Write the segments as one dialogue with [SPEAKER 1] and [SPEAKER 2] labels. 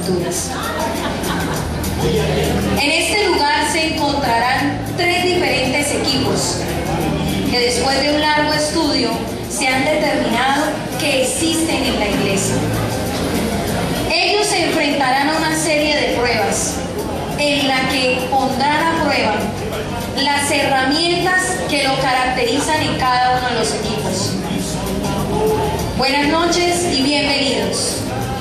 [SPEAKER 1] aventuras. En este lugar se encontrarán 3 diferentes equipos que después de un largo estudio se han determinado que existen en la iglesia. Ellos se enfrentarán a una serie de pruebas en la que pondrán a prueba las herramientas que lo caracterizan en cada uno de los equipos. Buenas noches y bienvenidos.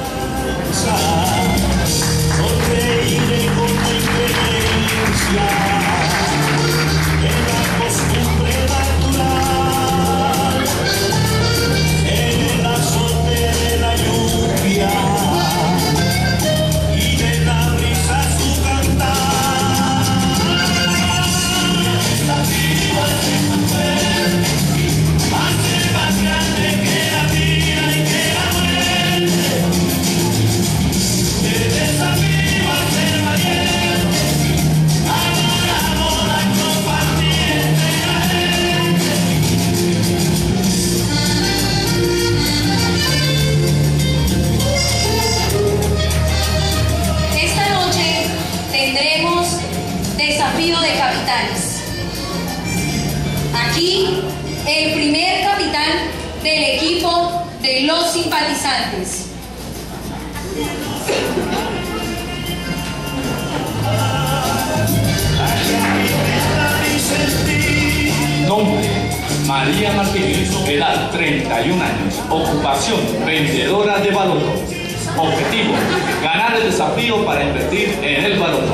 [SPEAKER 1] Desafío de capitanes. Aquí el primer capitán del equipo de los simpatizantes.
[SPEAKER 2] Nombre: María Martínez, edad 31 años, ocupación vendedora de baloto. Objetivo: ganar el desafío para invertir en el baloto.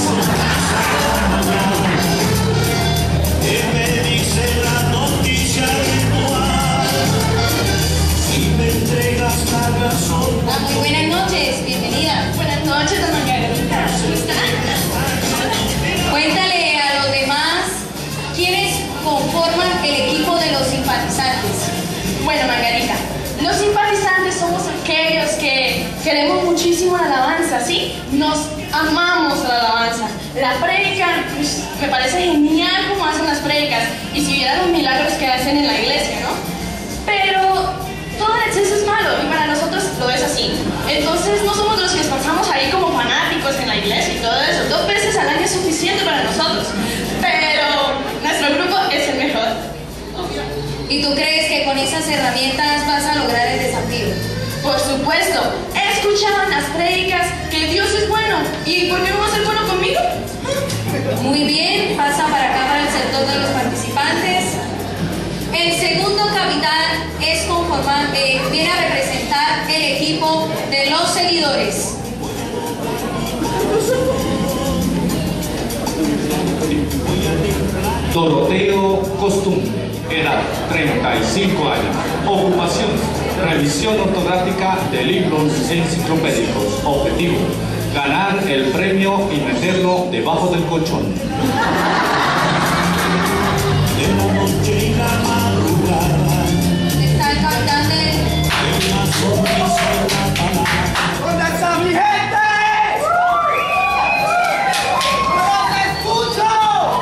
[SPEAKER 1] Muy buenas noches, bienvenida.
[SPEAKER 3] Buenas noches, don Margarita. ¿Cómo están?
[SPEAKER 1] Cuéntale a los demás quiénes conforman el equipo de los simpatizantes.
[SPEAKER 3] Bueno, Margarita, los simpatizantes somos aquellos que queremos muchísimo la alabanza, ¿sí? Nos amamos la alabanza. La prédica, pues, me parece genial cómo hacen las prédicas y si vieran los milagros que hacen en la iglesia, ¿no? Pero todo el exceso es malo y para nosotros lo es así. Entonces no somos los que pasamos ahí como fanáticos en la iglesia y todo eso. 2 veces al año es suficiente para nosotros. Pero nuestro grupo es el mejor.
[SPEAKER 1] ¿Y tú crees que con esas herramientas vas a lograr el desafío?
[SPEAKER 3] Por supuesto, he escuchado en las prédicas que Dios es bueno. ¿Y por qué no va a ser bueno conmigo?
[SPEAKER 1] Muy bien, pasa para acá para el sector de los participantes. El segundo capitán viene a representar el equipo de los seguidores.
[SPEAKER 2] Doroteo Costumbre, edad 35 años, ocupación revisión ortográfica de libros enciclopédicos. Objetivo: ganar el premio y meterlo debajo del colchón.
[SPEAKER 1] Está el capitán de...
[SPEAKER 4] ¿Dónde está mi gente? ¡No te escucho!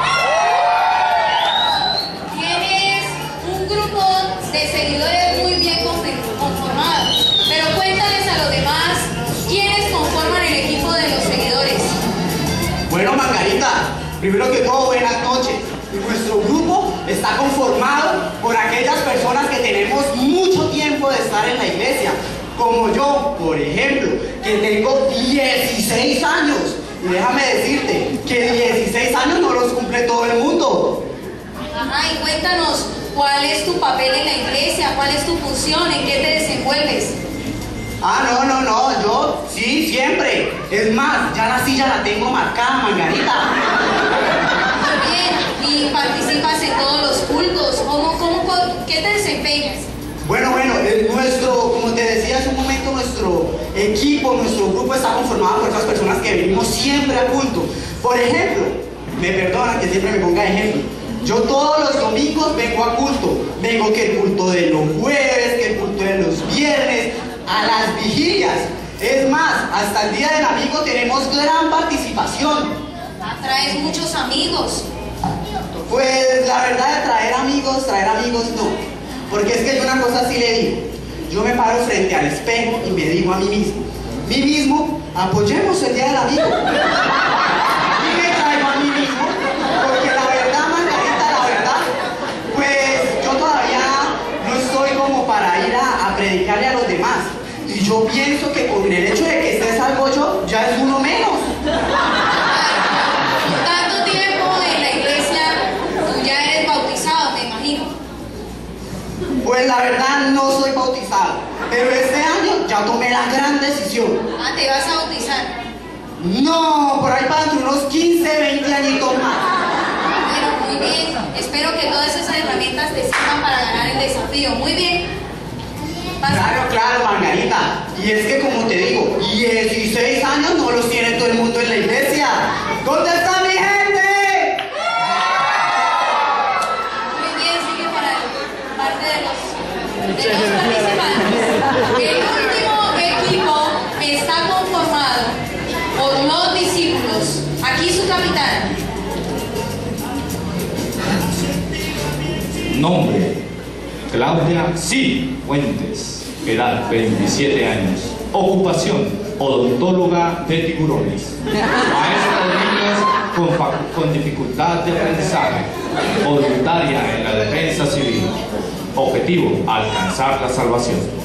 [SPEAKER 1] Tienes un grupo de seguidores muy bien conformados, pero cuéntales a los demás quiénes conforman el equipo de los seguidores.
[SPEAKER 4] Bueno, Margarita, primero que todo, buenas noches. Nuestro grupo está conformado por aquellas personas que tenemos mucho tiempo de estar en la iglesia, como yo, por ejemplo, que tengo 16 años. Y déjame decirte que 16 años no los cumple todo el mundo.
[SPEAKER 1] Ajá, y cuéntanos, ¿cuál es tu papel en la iglesia? ¿Cuál es tu función? ¿En qué te desenvuelves?
[SPEAKER 4] Ah, no, yo sí, siempre. Es más, ya la silla la tengo marcada, Margarita.
[SPEAKER 1] Muy bien, y participas en todos los cultos. ¿Qué te desempeñas?
[SPEAKER 4] Bueno, como te decía hace un momento, nuestro equipo, nuestro grupo está conformado por esas personas que venimos siempre a culto. Por ejemplo, me perdonan que siempre me ponga ejemplo. Yo todos los domingos vengo a culto. Vengo que el culto de los jueves, que el culto de los viernes, a las vigilias. Es más, hasta el Día del Amigo tenemos gran participación.
[SPEAKER 1] Traes muchos amigos.
[SPEAKER 4] Pues la verdad, traer amigos no. Porque es que yo una cosa sí le digo. Yo me paro frente al espejo y me digo a mí mismo, apoyemos el Día del Amigo. Y me traigo a mí mismo, porque la verdad, Margarita, la verdad, pues yo todavía no estoy como para ir a predicarle a los demás. Y yo pienso que con el hecho de que esté salvo yo, ya es uno menos.
[SPEAKER 1] Tanto tiempo en la iglesia, tú ya eres bautizado, me imagino.
[SPEAKER 4] Pues la verdad no soy bautizado, pero este año ya tomé la gran decisión.
[SPEAKER 1] Ah, ¿te vas a bautizar?
[SPEAKER 4] No, por ahí para dentro unos 15, 20 añitos más.
[SPEAKER 1] Bueno, muy bien. Espero que todas esas herramientas te sirvan para ganar el desafío. Muy bien. Pasa.
[SPEAKER 4] Claro, claro, Margarita. Y es que como te digo, 16 años no los tiene todo el mundo en la iglesia. ¿Dónde está mi gente?
[SPEAKER 1] Muy bien, sigue para parte de los participantes. El último equipo está conformado por los discípulos. Aquí su capitán.
[SPEAKER 2] Nombre: Claudia Cifuentes. Edad: 27 años. Ocupación: odontóloga de tiburones. Maestra de niños con dificultad de aprendizaje. Voluntaria en la defensa civil. Objetivo: alcanzar la salvación.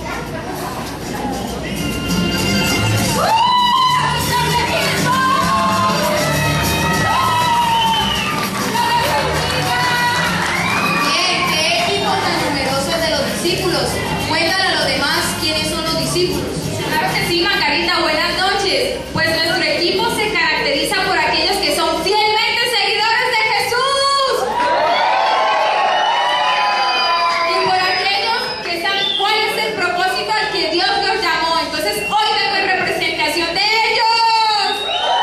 [SPEAKER 1] Discípulos, cuéntale a los demás quiénes son los discípulos.
[SPEAKER 3] Claro que sí, Margarita, buenas noches. Pues nuestro equipo se caracteriza por aquellos que son fielmente seguidores de Jesús. Y por aquellos que saben cuál es el propósito al que Dios los llamó. Entonces hoy vengo en representación de ellos.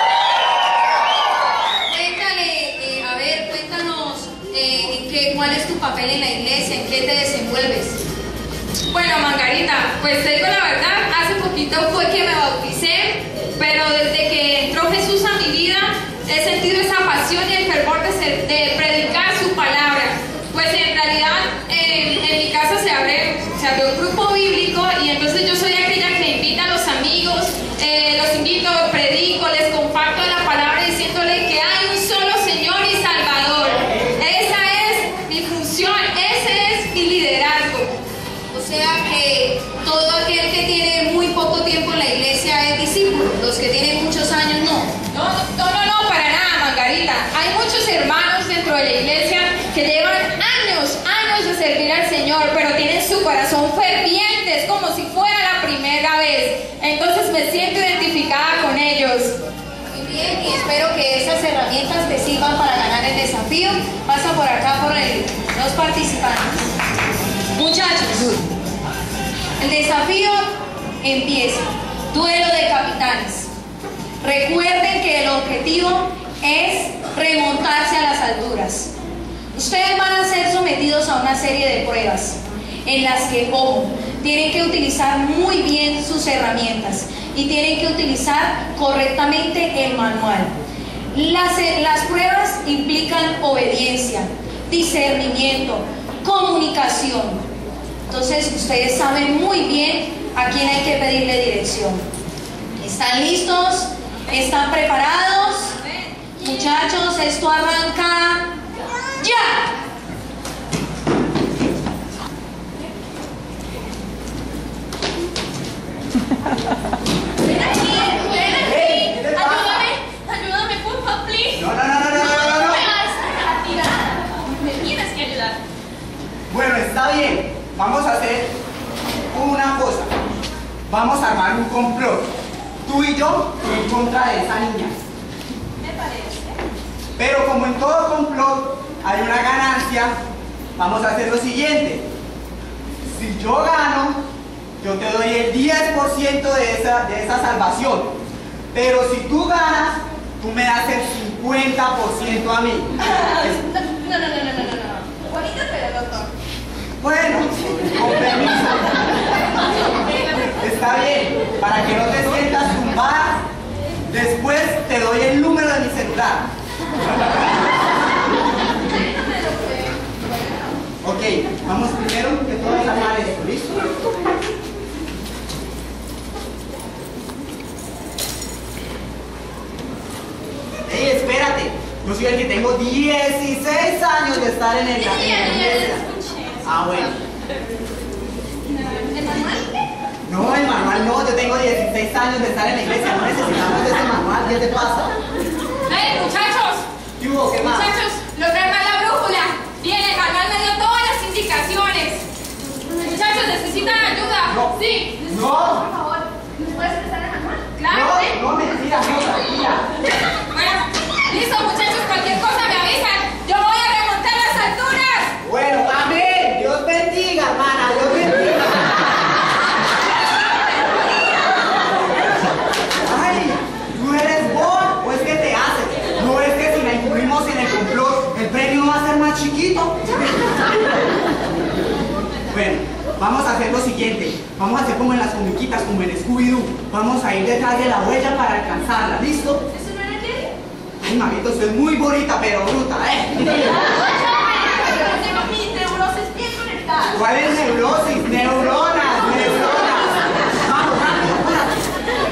[SPEAKER 1] Cuéntale, a ver, cuéntanos cuál es tu papel en la iglesia, en qué te desenvuelves.
[SPEAKER 3] Bueno, Margarita, pues te digo la verdad, hace poquito fue que me bauticé, pero desde que entró Jesús a mi vida, he sentido esa pasión y el fervor de predicar su palabra. Pues en realidad, en mi casa se abrió un grupo bíblico y entonces yo soy aquella que invita a los amigos, los invito, predico, les comparto la palabra diciéndole que hay un solo Señor y Salvador. Esa es mi función, ese es mi liderazgo.
[SPEAKER 1] O sea que todo aquel que tiene muy poco tiempo en la iglesia es discípulo, los que tienen muchos años no.
[SPEAKER 3] No, para nada, Margarita. Hay muchos hermanos dentro de la iglesia que llevan años de servir al Señor, pero tienen su corazón ferviente, es como si fuera la primera vez. Entonces me siento identificada con ellos.
[SPEAKER 1] Muy bien, y espero que esas herramientas te sirvan para ganar el desafío. Pasa por acá por los participantes. Muchachos, el desafío empieza. Duelo de capitanes. Recuerden que el objetivo es remontarse a las alturas. Ustedes van a ser sometidos a una serie de pruebas en las que, ojo, tienen que utilizar muy bien sus herramientas y tienen que utilizar correctamente el manual. Las pruebas implican obediencia, discernimiento, comunicación. Entonces ustedes saben muy bien a quién hay que pedirle dirección. ¿Están listos? ¿Están preparados? Muchachos, esto arranca ya.
[SPEAKER 3] Ven aquí. Ayúdame, por favor, please.
[SPEAKER 4] No.
[SPEAKER 3] Me vas a tirar. Me tienes que ayudar.
[SPEAKER 4] Bueno, está bien. Vamos a hacer una cosa. Vamos a armar un complot. Tú y yo en contra de esa niña.
[SPEAKER 3] Me parece.
[SPEAKER 4] Pero como en todo complot hay una ganancia, vamos a hacer lo siguiente. Si yo gano, yo te doy el 10% de esa salvación. Pero si tú ganas, tú me das el 50% a mí.
[SPEAKER 3] No. Bonito pero doctor.
[SPEAKER 4] Bueno, con permiso. Está bien, para que no te sientas tumbada, después te doy el número de mi celular. Ok, vamos primero que todo a armar esto, ¿listo? tengo 16 años de estar en la iglesia. Ah, bueno.
[SPEAKER 3] ¿El manual?
[SPEAKER 4] No, el manual no, yo tengo 16 años de estar en la iglesia, no necesitamos de ese manual, ¿qué te pasa?
[SPEAKER 3] Muchachos!
[SPEAKER 4] ¿Qué hubo? ¿Qué más?
[SPEAKER 3] Muchachos, logré mal la brújula. Bien, el manual me dio todas las indicaciones. Muchachos, ¿necesitan ayuda?
[SPEAKER 4] No.
[SPEAKER 3] Sí.
[SPEAKER 4] No.
[SPEAKER 3] Por favor, ¿nos puedes prestar el manual? Claro,
[SPEAKER 4] No,
[SPEAKER 3] sí.
[SPEAKER 4] no, mentira, no, tranquila.
[SPEAKER 3] Bueno, listo, muchachos, cualquier cosa me avisan. Yo voy a remontar las alturas.
[SPEAKER 4] Bueno, amén. Dios bendiga, hermana, Dios bendiga. Ay, ¿tú eres vos o es que te haces? No es que si la incluimos en el complot, el premio va a ser más chiquito. Bueno, vamos a hacer lo siguiente. Vamos a hacer como en las comiquitas, como en Scooby-Doo. Vamos a ir detrás de la huella para alcanzarla, ¿listo?
[SPEAKER 3] ¿Eso no era Jerry?
[SPEAKER 4] Ay, mamito, usted es muy bonita, pero bruta,
[SPEAKER 3] Tengo mis neurosis bien conectadas.
[SPEAKER 4] ¿Cuál es neurosis? Neuronas, neuronas. Vamos, rápido, apúrate.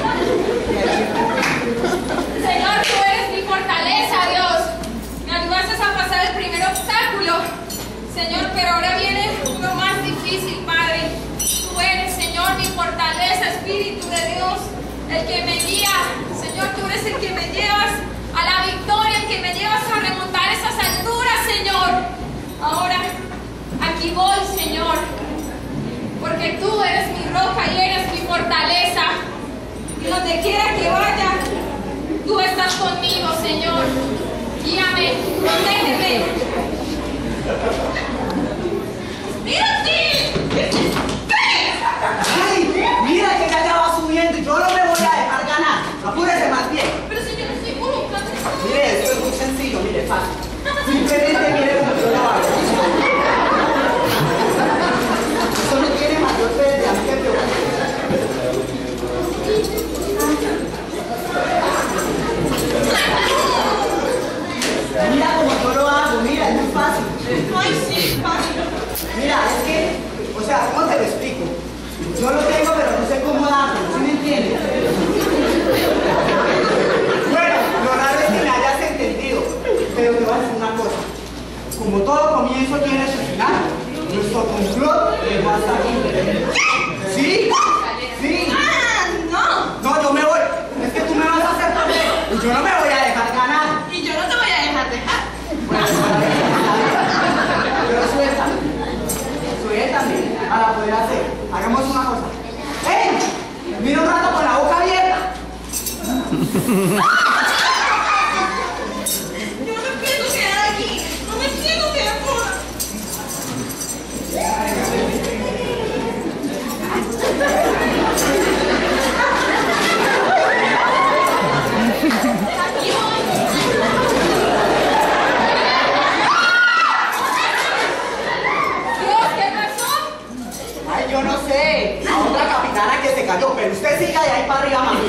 [SPEAKER 3] Señor, tú eres mi fortaleza, Dios. Me ayudaste a pasar el primer obstáculo. Señor, pero ahora viene uno más difícil, Padre. Tú eres, Señor, mi fortaleza, Espíritu de Dios, el que me guía. Señor, tú eres el que me llevas a la victoria, el que me llevas a remontar esas alturas, Señor. Ahora, aquí voy, Señor, porque tú eres mi roca y eres mi fortaleza. Y donde quiera que vaya, tú estás conmigo, Señor. Guíame, protégeme. ¡Mírate!
[SPEAKER 4] Ay, mira que ya va subiendo y yo no me voy a dejar ganar. Apúrese más bien.
[SPEAKER 3] Pero si yo no estoy colocando eso.
[SPEAKER 4] Mire, esto es muy sencillo, mire, fácil. Simplemente mire cómo yo lo hago. Eso no tiene mayor pérdida, no te preocupes. Mira cómo yo lo hago, mira, es muy fácil.
[SPEAKER 3] Ay, sí, fácil.
[SPEAKER 4] Mira, es que, o sea, ¿cómo te lo explico? Yo lo tengo, pero no sé cómo darlo, ¿sí me entiendes? Bueno, lo raro es que me hayas entendido, pero te voy a decir una cosa. Como todo comienzo tiene su final, nuestro complot va a salir. ¿Sí? ¿Sí? No, yo me voy. Es que tú me vas a hacer perder y yo no me voy a dejar ganar.
[SPEAKER 3] Y yo no te voy a dejar dejar.
[SPEAKER 4] Pero suéltame para poder hacer. Hagamos una cosa. ¡Ey! Mira un rato con la boca abierta.
[SPEAKER 3] Yo no me pienso quedar aquí. No me pienso quedar por... Dios, ¿qué pasó?
[SPEAKER 4] Ay, yo no sé. A otra capitana que se cayó, pero usted siga de ahí para arriba, mami.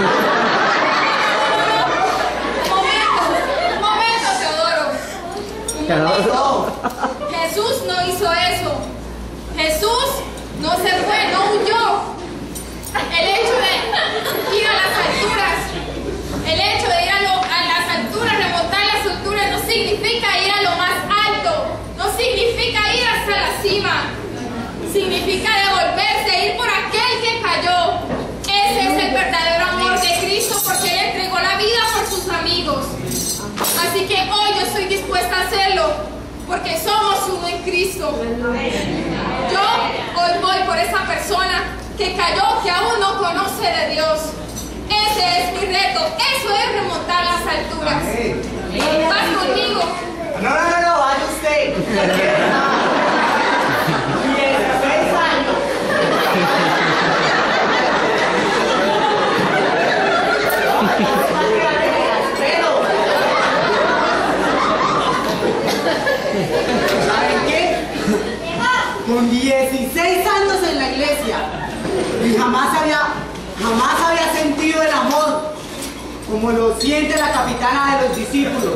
[SPEAKER 3] Un momento, Teodoro.
[SPEAKER 4] No.
[SPEAKER 3] Jesús no hizo eso. Jesús no se fue, no huyó. El hecho de ir a las alturas, el hecho de ir a las alturas, remontar las alturas, no significa ir a lo más alto, no significa ir hasta la cima, significa devolverse, ir por aquel que cayó. Ese es el verdadero amor de Cristo, porque Él entregó la vida por sus amigos. Así que hoy yo estoy dispuesta a hacerlo, porque somos uno en Cristo. Yo hoy voy por esa persona que cayó, que aún no conoce de Dios. Ese es mi reto, eso es remontar las alturas. ¿Vas conmigo?
[SPEAKER 4] No, vaya usted. 16 años. ¿Saben qué? Con 16 años en la iglesia y jamás había sentido el amor como lo siente la capitana de los discípulos.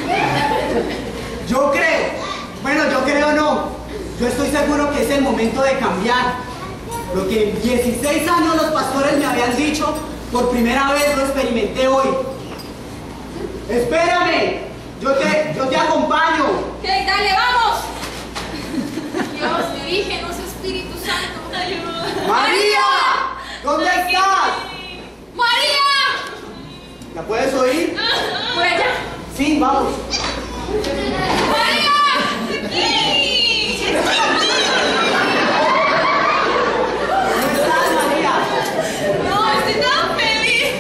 [SPEAKER 4] Yo creo no, yo estoy seguro que es el momento de cambiar. Lo que en 16 años los pastores me habían dicho, por primera vez lo experimenté hoy. Espérame, Yo te acompaño.
[SPEAKER 1] Ok, dale, vamos.
[SPEAKER 3] Dios, dirígenos, Espíritu Santo. Ayuda.
[SPEAKER 4] María, ¿dónde estás?
[SPEAKER 3] ¡María!
[SPEAKER 4] ¿La puedes oír?
[SPEAKER 3] ¿Por allá?
[SPEAKER 4] Sí, vamos.
[SPEAKER 3] ¡María! ¡Aquí!
[SPEAKER 4] ¿Dónde estás, María?
[SPEAKER 3] No, estoy tan feliz.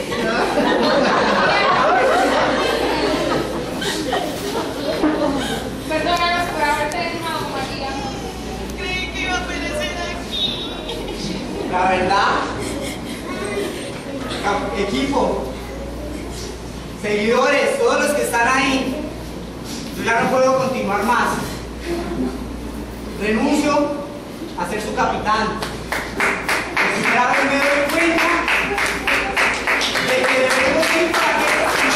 [SPEAKER 3] Perdónanos por haberte dejado, María. Creí que iba a perecer aquí.
[SPEAKER 4] La verdad, equipo, seguidores, todos los que están ahí, yo ya no puedo continuar más. Renuncio a ser su capitán. Ya me doy cuenta de que debemos ir para que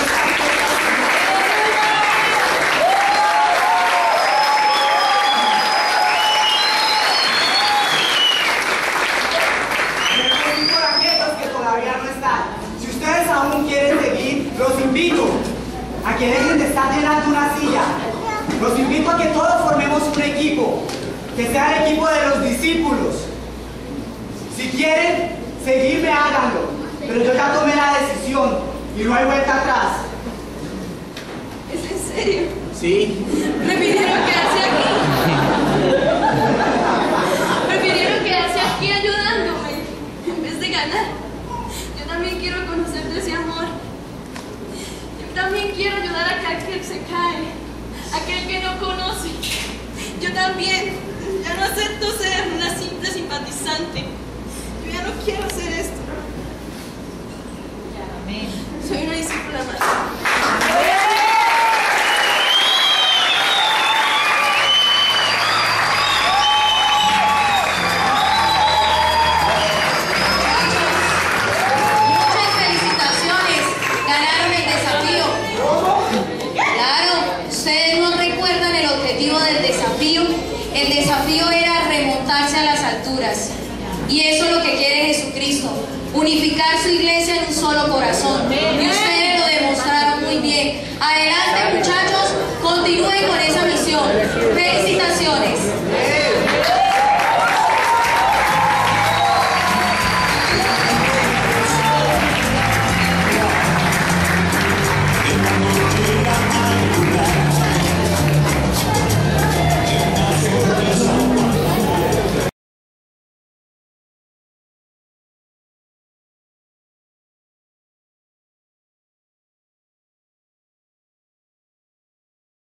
[SPEAKER 4] por aquellos que todavía no están. Si ustedes aún quieren seguir, los invito a que dejen de estar llenando una silla. Los invito a que todos formemos un equipo, que sea el equipo de los discípulos. Si quieren seguirme, háganlo, pero yo ya tomé la decisión y no hay vuelta atrás.
[SPEAKER 1] ¿Es en serio?
[SPEAKER 4] Sí.
[SPEAKER 1] Prefirieron quedarse aquí. Prefirieron quedarse aquí ayudándome en vez de ganar. Yo también quiero conocer de ese amor. Yo también quiero ayudar a aquel que se cae, aquel que no conoce. Yo también ya no acepto ser una simple simpatizante. Yo ya no quiero hacer esto. Soy una discípula más. El desafío era remontarse a las alturas. Y eso es lo que quiere Jesucristo, unificar su iglesia en un solo corazón. Y ustedes lo demostraron muy bien. Adelante, muchachos, continúen con esa misión. Felicitaciones.